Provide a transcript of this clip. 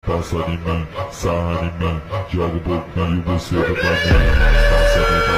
passa em mim, sarra em mim, joga um pouquinho, você vai pra mim. Passa em mim.